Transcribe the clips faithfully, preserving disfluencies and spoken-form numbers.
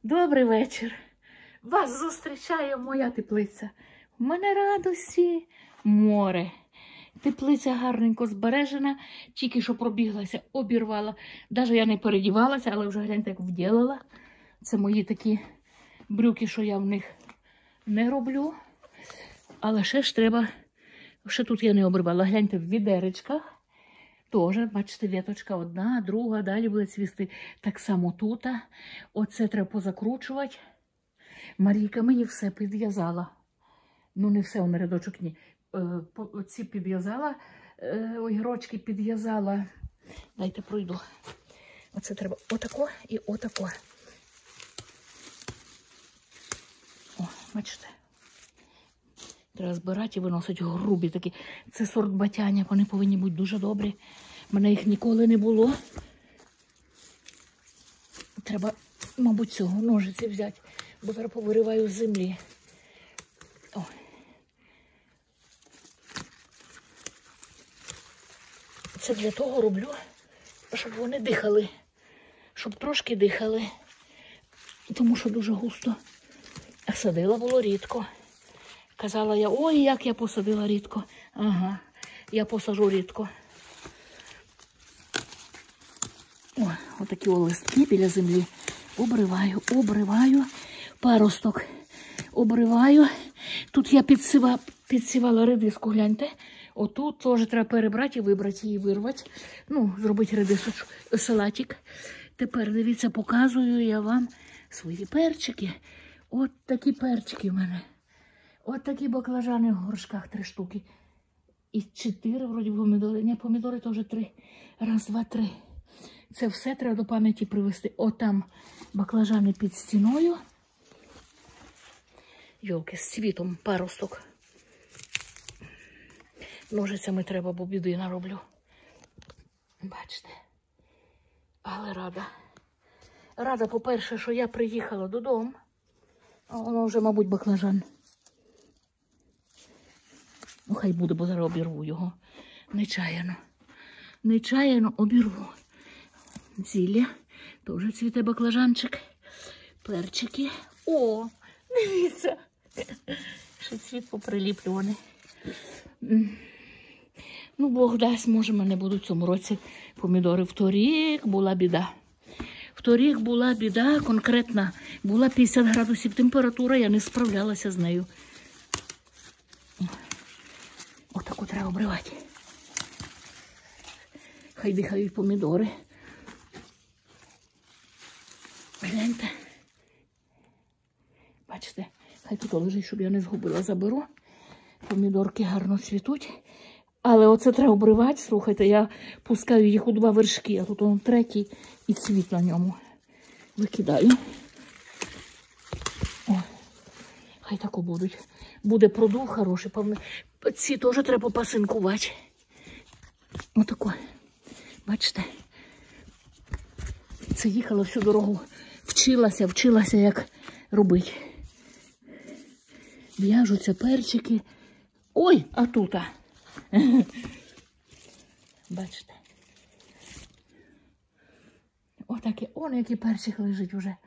Добрий вечір. Вас зустрічає моя теплиця. У мене радості море. Теплиця гарненько збережена, тільки що пробіглася, обірвала. Навіть я не передівалася, але вже гляньте, як вділила. Це мої такі брюки, що я в них не роблю. Але ще ж треба, ще тут я не обривала. Гляньте, в відеречках. Теж, бачите, віточка одна, друга, далі буде цвісти. Так само тут. Оце треба позакручувати. Марійка мені все підв'язала. Ну, не все, на рядочок, ні. Оці підв'язала, огірочки підв'язала. Дайте пройду. Оце треба отако і отако. О, бачите. Треба збирати і виносити грубі такі. Це сорт батяня, вони повинні бути дуже добрі. У мене їх ніколи не було. Треба, мабуть, цього ножиці взяти, бо зараз повириваю з землі. О. Це для того роблю, щоб вони дихали, щоб трошки дихали, тому що дуже густо. А садила було рідко. Казала я, ой, як я посадила рідко. Ага, я посажу рідко. О, отакі листки біля землі. Обриваю, обриваю паросток. Обриваю. Тут я підсива, підсівала редиску, гляньте. Отут теж треба перебрати і вибрати її, вирвати. Ну, зробити редисочку, салатик. Тепер, дивіться, показую я вам свої перчики. От такі перчики в мене. От такі баклажани в горшках, три штуки. І чотири, вроді, помідори. Ні, помідори теж три. Раз, два, три. Це все треба до пам'яті привезти. Отам баклажани під стіною. Йолки, з цвітом паросток. Ножицями треба, бо біди нароблю. Бачите. Але рада. Рада, по-перше, що я приїхала додому. А воно вже, мабуть, баклажан. Ну, хай буде, бо зараз обірву його. Нечаяно. Нечаяно обірву. Зілля. Теж цвіте баклажанчик. Перчики. О, дивіться. Ще цвіт поприліплюваний. Ну, Бог дасть, може, мене будуть в цьому році помідори. Вторік була біда. Вторік була біда конкретна. Була п'ятдесят градусів температура, я не справлялася з нею. Отаку треба обривати. Хай дихають помідори. Гляньте. Бачите, хай тут лежить, щоб я не згубила. Заберу. Помідорки гарно цвітуть. Але оце треба обривати. Слухайте, я пускаю їх у два вершки, а тут он третій і цвіт на ньому. Викидаю. О, хай тако будуть. Буде продув хороший. Ці теж треба пасинкувати. Отако. Бачите? Це їхала всю дорогу. Вчилася, вчилася, як робити. В'яжуться перчики. Ой, а тут. -а. Бачите? Отаке, он який перчик лежить уже.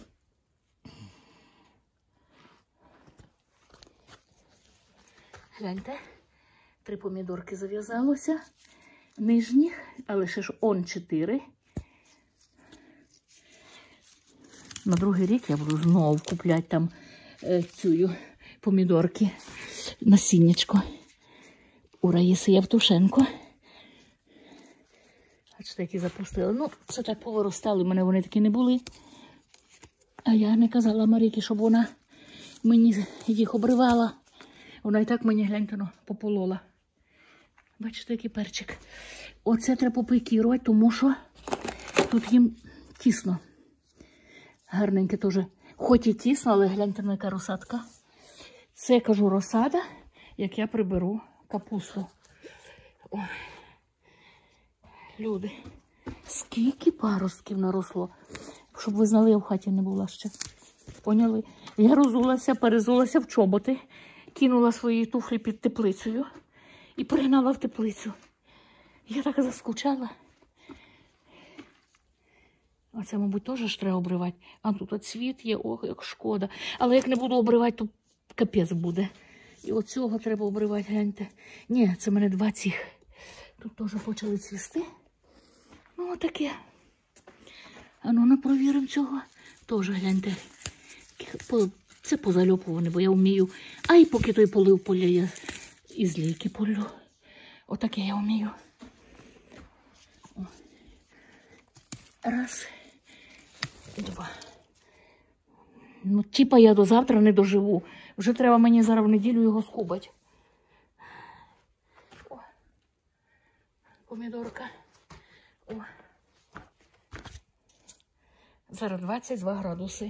Гляньте, три помідорки зав'язалося. Нижніх, але ще ж он чотири. На другий рік я буду знову купляти там е, цю помідорки, насіннячко. У Раїси Євтушенко. Бачите, які запустили. Ну, це так повиростали, в мене вони такі не були. А я не казала Марійці, щоб вона мені їх обривала. Вона і так мені, гляньте, ну, пополола. Бачите, який перчик. Оце треба попікірувати, тому що тут їм тісно. Гарненьке теж. Хоч і тісно, але гляньте, на яка розсадка. Це, кажу, розсада, як я приберу капусту. Ой. Люди, скільки паростків наросло. Щоб ви знали, я в хаті не була ще. Поняли? Я розулася, перезулася в чоботи, кинула свої туфлі під теплицею і перегнала в теплицю. Я так заскучала. А це, мабуть, теж ж треба обривати. А тут цвіт є, ох, як шкода. Але як не буду обривати, то капець буде. І оцього треба обривати, гляньте. Ні, це в мене два цих. Тут теж почали цвісти. Ну, отаке. А ну, не провіримо цього. Теж, гляньте. Це позальопуване, бо я вмію. А і поки той полив поля, я із лійки полю. Отаке я вмію. О. Раз. Два. Ну, типа я до завтра не доживу. Вже треба мені зараз в неділю його скубати. О. Помідорка. О. Зараз двадцять два градуси.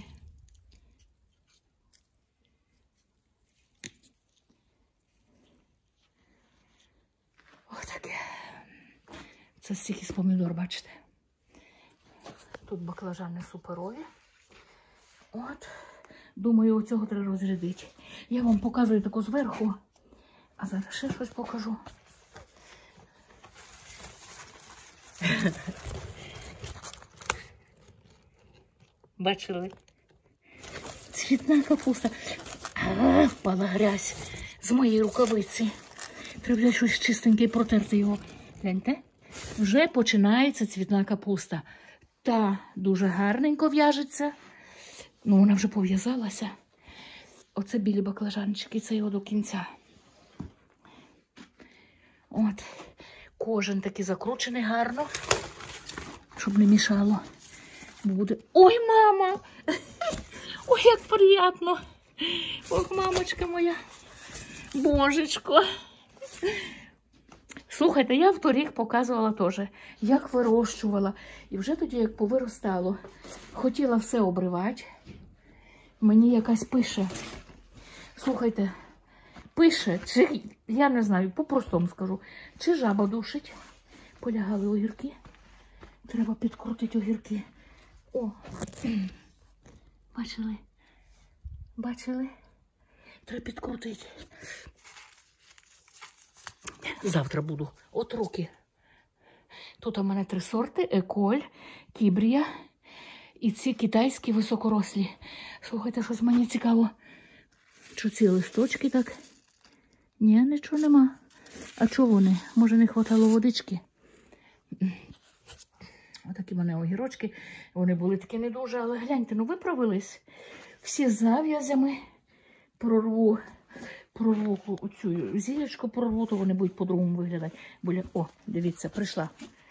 Ось таке. Це стільки з помідор, бачите? Тут баклажани суперові. От. Думаю, оцього треба розрядити. Я вам показую таку зверху. А зараз ще щось покажу. Бачили? Цвітна капуста. А, впала грязь з моєї рукавиці. Треба щось чистеньке протерти його. Гляньте, вже починається цвітна капуста. Та дуже гарненько в'яжеться. Ну, вона вже пов'язалася. Оце білі баклажанчики, це його до кінця. От. Кожен такий закручений гарно, щоб не мішало. Буде... Ой, мама! Ой, як приємно! Ох, мамочка моя! Божечко! Слухайте, я в торік показувала теж, як вирощувала. І вже тоді, як повиростало, хотіла все обривати. Мені якась пише. Слухайте, пише, чи, я не знаю, по-простому скажу, чи жаба душить. Полягали огірки. Треба підкрутити огірки. О, бачили? Бачили? Треба підкрутити. Завтра буду. От руки. Тут у мене три сорти. Еколь, Кібрія і ці китайські високорослі. Слухайте, щось мені цікаво. Що ці листочки так? Ні, нічого нема. А чого вони? Може, не хватало водички? Отакі в мене огірочки. Вони були такі не дуже, але гляньте, ну виправились. Всі з зав'язями. Прорву. Прорву цю зілечку, прорву, то вони будуть по-другому виглядати. Буля... О, дивіться, прийшла.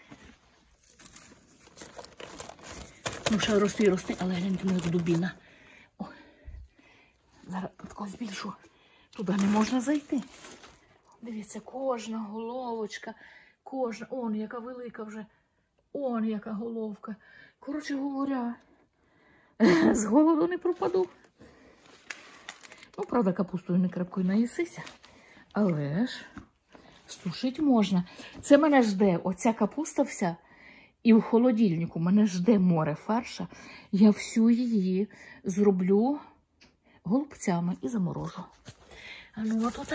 Ну, ще рости, рости, але гляньте, моя дубіна. О, зараз тако збільшу. Туди не можна зайти. Дивіться, кожна головочка, кожна, он, яка велика вже, он, яка головка. Коротше говоря, з голоду не пропаду. Ну, правда, капустою не крепкою наїсися, але ж стушити можна. Це мене жде, оця капуста вся, і в холодильнику мене жде море фарша. Я всю її зроблю голубцями і заморожу. А ну, отут.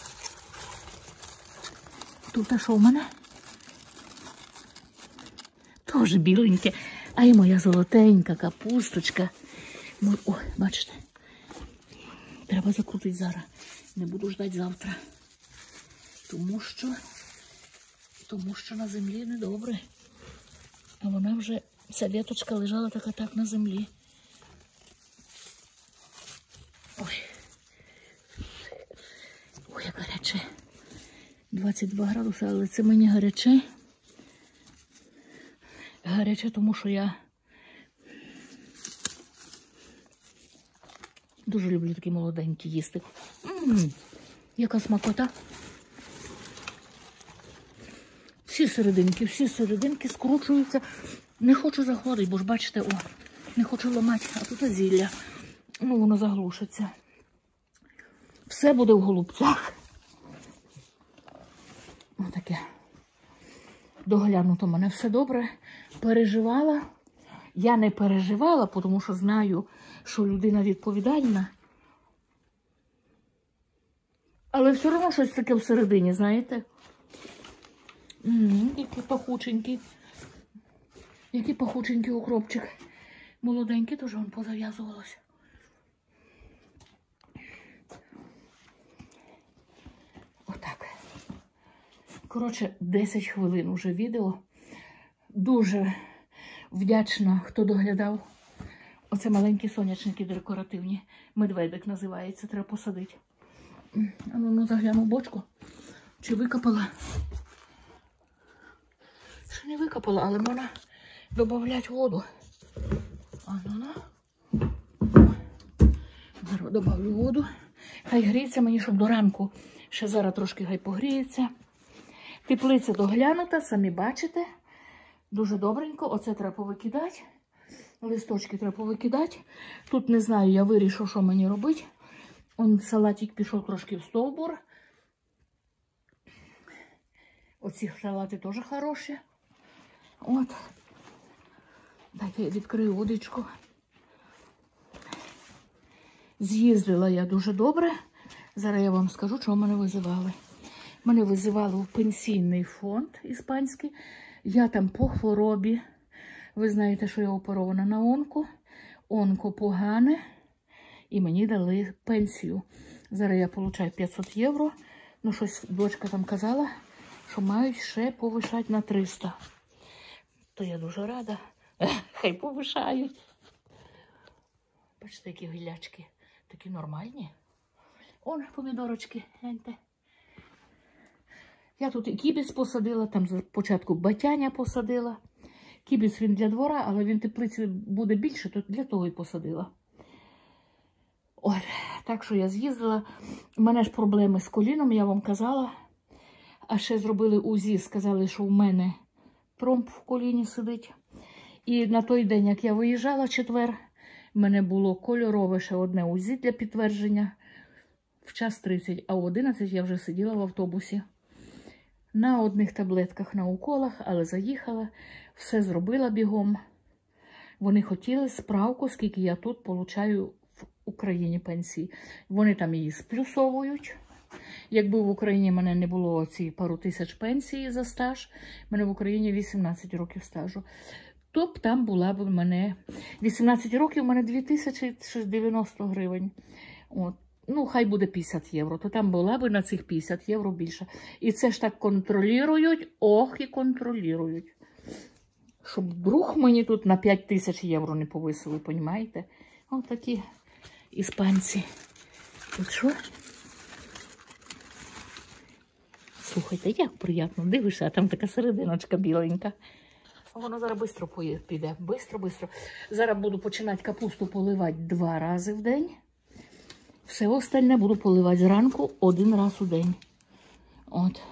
Тут що в мене? Теж біленьке. А й моя золотенька капусточка. О, бачите? Треба закрутити зараз. Не буду ждати завтра. Тому що, тому що на землі недобре. А вона вже, ця віточка лежала така так на землі. Ой. Ой, як гаряче. двадцять два градуси, але це мені гаряче. Гаряче, тому що я дуже люблю такі молоденькі їсти. М-м-м, яка смакота. Всі серединки, всі серединки скручуються. Не хочу заходити, бо ж бачите, о, не хочу ламати, а тут зілля. Ну, воно заглушиться. Все буде в голубцях. Ось таке. Доглянуто мене все добре. Переживала. Я не переживала, тому що знаю, що людина відповідальна. Але все одно щось таке всередині, знаєте? Ммм, який пахученький. Який пахученький укропчик. Молоденький, теж він позав'язувалося. Отак. Коротше, десять хвилин уже відео. Дуже вдячна, хто доглядав. Оце маленькі сонячники декоративні. Медведик називається, треба посадити. А ну, ну загляну в бочку. Чи викопала? Ще не викопала, але можна додати воду. А ну, ну. Зараз додавлю воду. Хай гріється мені, щоб до ранку. Ще зараз трошки хай погріється. Теплиця доглянута, самі бачите. Дуже добренько. Оце треба повикидати. Листочки треба повикидати. Тут не знаю, я вирішу, що мені робити. Он салатик пішов трошки в стовбур. Оці салати теж хороші. От. Дайте я відкрию водичку. З'їздила я дуже добре. Зараз я вам скажу, чого мене визивали. Мене визивали в пенсійний фонд іспанський. Я там по хворобі. Ви знаєте, що я оперована на онко. Онко погане. І мені дали пенсію. Зараз я отримую п'ятсот євро. Ну, щось дочка там казала, що мають ще повишати на триста. То я дуже рада. Хай повишають. Бачите, які гілячки. Такі нормальні. Он помідорочки, гляньте. Я тут і кібіс посадила, там спочатку батяня посадила. Кібіс він для двора, але він теплиці буде більше, то для того і посадила. От, так що я з'їздила. У мене ж проблеми з коліном, я вам казала. А ще зробили УЗІ, сказали, що в мене тромб в коліні сидить. І на той день, як я виїжджала четвер, в мене було кольорове ще одне УЗІ для підтвердження. В час тридцять, а в одинадцять я вже сиділа в автобусі. На одних таблетках, на уколах, але заїхала, все зробила бігом. Вони хотіли справку, скільки я тут получаю в Україні пенсії. Вони там її сплюсовують. Якби в Україні мене не було ці пару тисяч пенсії за стаж, в мене в Україні вісімнадцять років стажу, то б там була б в мене вісімнадцять років, у мене дві тисячі дев'яносто гривень. От. Ну, хай буде п'ятдесят євро, то там була б на цих п'ятдесят євро більше. І це ж так контролюють, ох і контролюють. Щоб вдруг мені тут на п'ять тисяч євро не повисили, понімаєте? Ось такі іспанці. Тут що? Слухайте, як приємно, дивишся, а там така серединочка біленька. А воно зараз швидко піде, швидко-швидко. Зараз буду починати капусту поливати два рази в день. Все остальне буду поливати зранку один раз у день. От.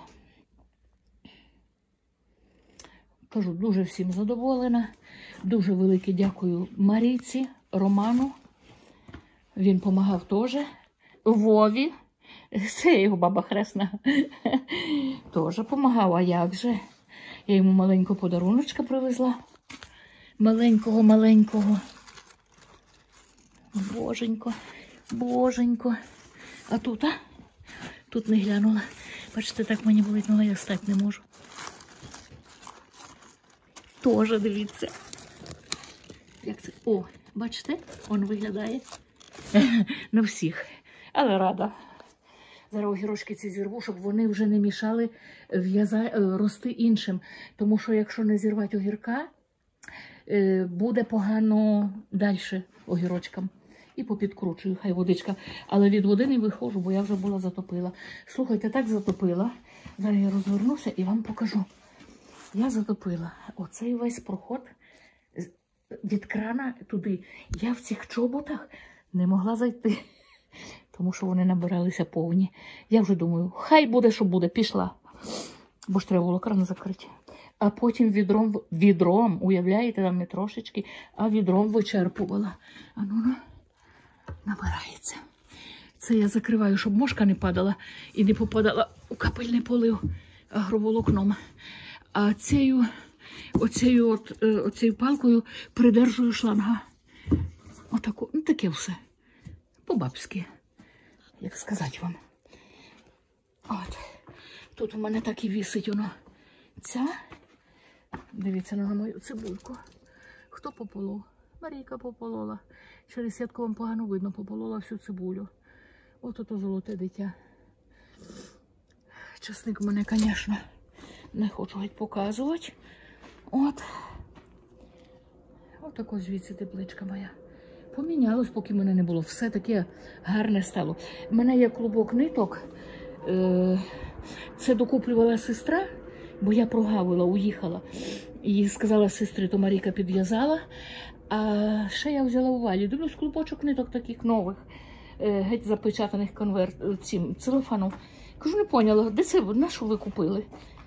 Кажу, дуже всім задоволена. Дуже велике дякую Марійці, Роману. Він допомагав теж. Вові. Це його баба хресна. Теж допомагав, а як же? Я йому маленького подаруночка привезла. Маленького-маленького. Боженько. Боженько. А тут, а? Тут не глянула. Бачите, так мені болить нога, я встати не можу. Тоже, дивіться. Як це? О, бачите? Он виглядає. На всіх. Але рада. Зараз огірочки ці зірву, щоб вони вже не мішали в'яза... рости іншим. Тому що якщо не зірвати огірка, буде погано далі огірочкам. І попідкручую, хай водичка. Але від води не виходжу, бо я вже була затопила. Слухайте, так затопила. Зараз я розвернуся і вам покажу. Я затопила. Оцей весь проход від крана туди. Я в цих чоботах не могла зайти. Тому що вони набиралися повні. Я вже думаю, хай буде, що буде. Пішла. Бо ж треба було кран закрити. А потім відром, відром, уявляєте, там не трошечки, а відром вичерпувала. А ну, набирається. Це я закриваю, щоб мошка не падала і не попадала у капельний полив агроволокном. А цією, оцією, от, оцією палкою придержую шланга. Отаку, ну таке все. По-бабськи, як сказати вам. От. Тут у мене так і вісить воно. Ця, дивіться на мою цибульку. Хто пополов? Марійка пополола. Через сітку вам погано видно, пополола всю цибулю. От ото золоте дитя. Часник мене, звісно, не хочу геть показувати. От. От тако звідси тепличка моя. Помінялось, поки мене не було. Все таке гарне стало. У мене є клубок ниток. Це докуплювала сестра, бо я прогавила, уїхала. І сказала сестри, то Марійка підв'язала. А ще я взяла у Валі. Дивлюсь, клубочок ниток таких нових, геть запечатаних конверт, цим целофаном. Кажу, не поняла, де це, на що ви купили?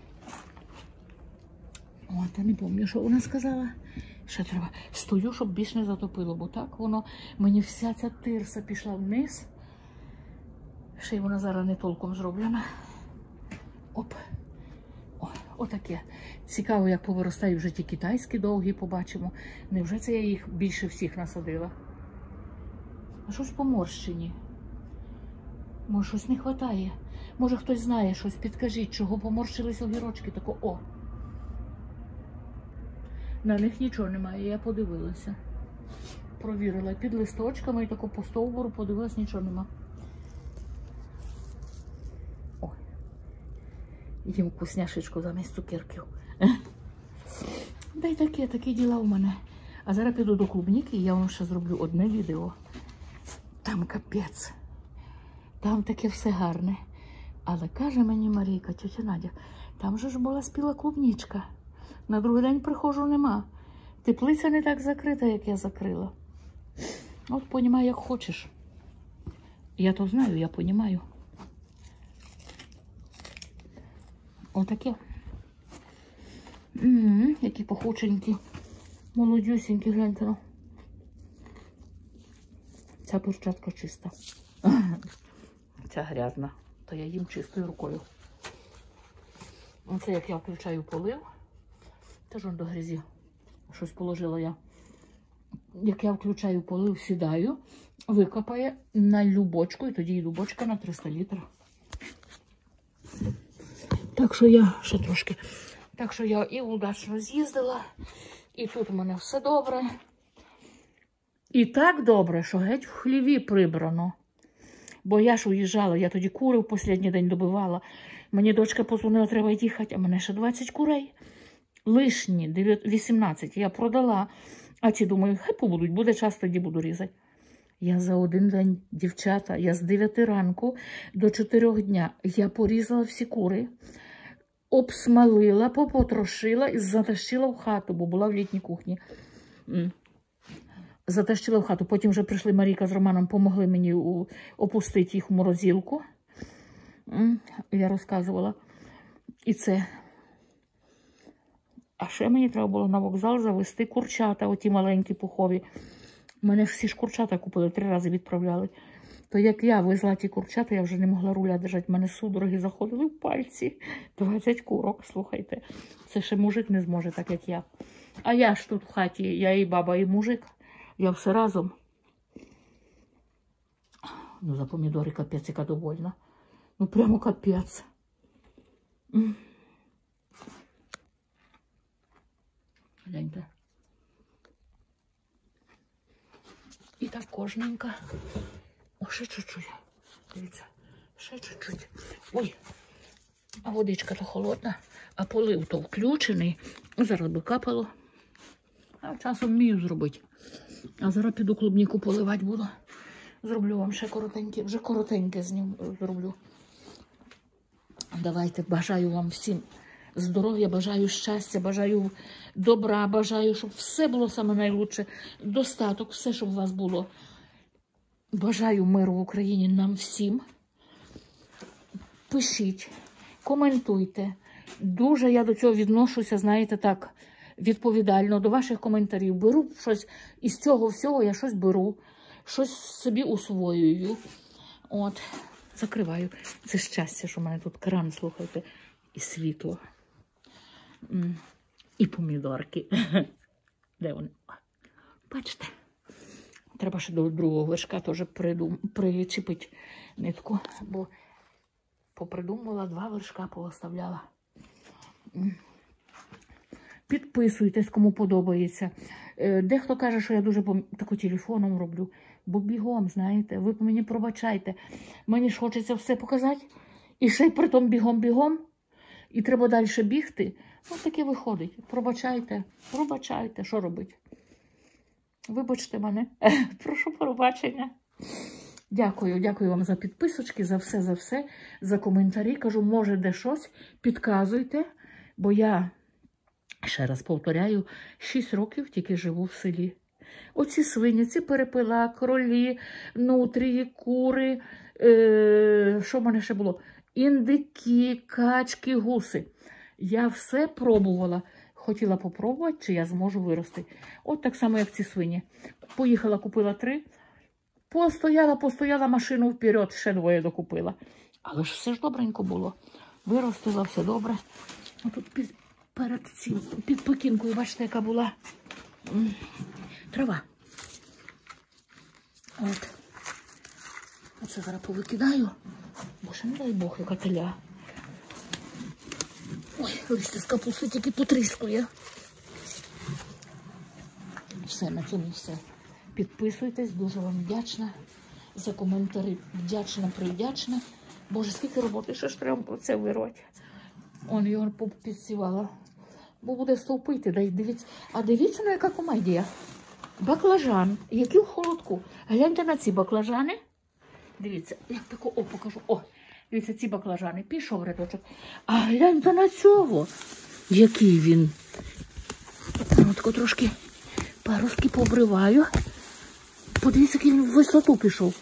От, я не пам'ятаю, що вона сказала. Ще треба. Стою, щоб більш не затопило, бо так воно, мені вся ця тирса пішла вниз. Ще й вона зараз не толком зроблена. Оп. О, отаке. Цікаво, як повиростають вже ті китайські довгі, побачимо. Невже це я їх більше всіх насадила? А щось поморщені. Може, щось не вистачає. Може, хтось знає щось, підкажіть, чого поморщились огірочки. Тако, о. На них нічого немає, я подивилася. Провірила під листочками і тако по стовбуру подивилась, нічого нема. Ой. Їм вкусняшечку замість цукерків. Да й таке, такі діла у мене. А зараз піду до клубніки і я вам ще зроблю одне відео. Там капець. Там таке все гарне. Але каже мені Марійка, тетя Надя, там же ж була спіла клубничка. На другий день приходжу, нема. Теплиця не так закрита, як я закрила. От, понімай, як хочеш. Я то знаю, я понімаю. Отаке. М-м-м, які пахученькі. Молодюсенькі, гляньте. Ну. Ця перчатка чиста. Ця грязна. То я їм чистою рукою. Оце як я включаю полив. Теж до грязі. Щось положила я. Як я включаю полив, сідаю, викопає на любочку, і тоді йду бочка на триста літрів. Так що я ще трошки. Так що я і удачно з'їздила, і тут у мене все добре. І так добре, що геть в хліві прибрано. Бо я ж уїжджала, я тоді кури в останній день добивала. Мені дочка позвонила, треба їхати, а мене ще двадцять курей. Лишні, вісімнадцять, я продала. А ці, думаю, хай побудуть, буде час, тоді буду різати. Я за один день, дівчата, я з дев'яти ранку до чотирьох дня, я порізала всі кури, обсмалила, попотрошила і затащила в хату, бо була в літній кухні. Затащила в хату. Потім вже прийшли Марійка з Романом, помогли мені опустити їх в морозилку. Я розказувала. І це. А ще мені треба було на вокзал завести курчата, оті маленькі пухові. Мене всі ж курчата купили, три рази відправляли. То як я везла ті курчата, я вже не могла руля держати. Мене судороги заходили в пальці. двадцять курок, слухайте. Це ще мужик не зможе, так як я. А я ж тут в хаті, я і баба, і мужик. Я все разом. Ну, за помідори капець, яка довольна. Ну, прямо капець. Гляньте. І так кожненько. О, ще чуть-чуть. Дивіться, ще чуть-чуть. Ой, а водичка то холодна, а полив то включений. Зараз би капало. А часом вмію зробити. А зараз піду клубніку поливати буду. Зроблю вам ще коротеньке, вже коротеньке з ним зроблю. Давайте, бажаю вам всім здоров'я, бажаю щастя, бажаю добра, бажаю, щоб все було саме найлучше, достаток, все, щоб у вас було. Бажаю миру в Україні нам всім. Пишіть, коментуйте. Дуже я до цього відношуся, знаєте, так, відповідально до ваших коментарів. Беру щось, із цього всього я щось беру, щось собі усвоюю. От, закриваю. Це щастя, що в мене тут кран, слухайте, і світло. І помідорки. Де вони? Бачите? Треба ще до другого вершка теж придум... причепити нитку, бо попридумувала, два вершка пооставляла. Підписуйтесь, кому подобається. Дехто каже, що я дуже тако телефоном роблю. Бо бігом, знаєте, ви мені пробачайте. Мені ж хочеться все показати. І ще й при тому бігом-бігом. І треба далі бігти. Ось таке виходить. Пробачайте, пробачайте, що робити. Вибачте мене. Прошу пробачення. Дякую, дякую вам за підписочки, за все, за все, за коментарі. Кажу, може де щось, підказуйте. Бо я, ще раз повторяю, шість років тільки живу в селі. Оці свині, ці перепила, кролі, нутрії, кури, е, що в мене ще було? Індики, качки, гуси. Я все пробувала. Хотіла попробувати, чи я зможу вирости. От так само, як ці свині. Поїхала, купила три. Постояла, постояла машину вперед, ще двоє докупила. Але ж все ж добренько було. Виростила, все добре. Тут під, перед цим, під покінкою, бачите, яка була трава. От. Оце зараз повикидаю. Боже, не дай Бог, яка теля. Ой, листя з капусти тільки потріскує. Все, на цьому все. Підписуйтесь, дуже вам вдячна за коментарі. Вдячна, привдячна. Боже, скільки роботи, що ж треба про це вирвати. Он його підсівала. Бо буде стовпити, дай дивіться. А дивіться, на яка комедія. Баклажан, який в холодку. Гляньте на ці баклажани. Дивіться, як тако, о, покажу. О, дивіться, ці баклажани. Пішов рядочок. А гляньте на цього. Який він. Ну, тако трошки паруски побриваю. Подивіться, який він в висоту пішов.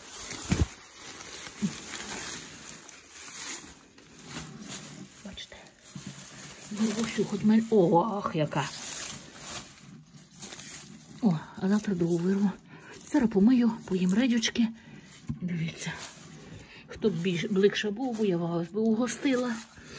Бачите. Ось, хоч мене. Ох, яка. О, а завтра другу вирву. Зараз помию, поїм редючки. Дивіться. Хто б більш ближче був, бо я вас би угостила.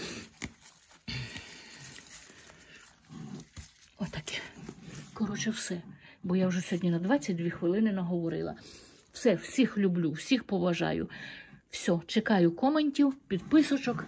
Отаке. Коротше, все. Бо я вже сьогодні на двадцять дві хвилини наговорила. Все, всіх люблю, всіх поважаю. Все, чекаю коментів, підписочок.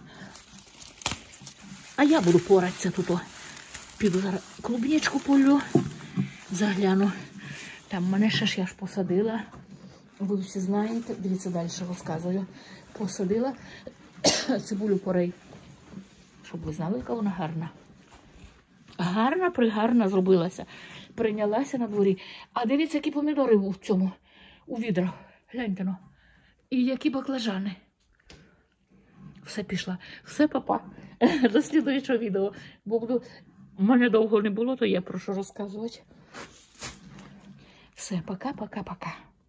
А я буду поратися тут. Піду зараз клубничку полю, загляну. Там мене ще ж я ж посадила. Ви всі знаєте, дивіться, далі розказую. Посадила цибулю порей. Щоб ви знали, яка вона гарна. Гарна, пригарна зробилася. Прийнялася на дворі. А дивіться, які помідори в цьому, у відрах. Гляньте, ну. І які баклажани. Все пішла. Все, папа. До слідуючого відео. Бо буду... У мене довго не було, то є про що розказувати. Все, пока-пока-пока.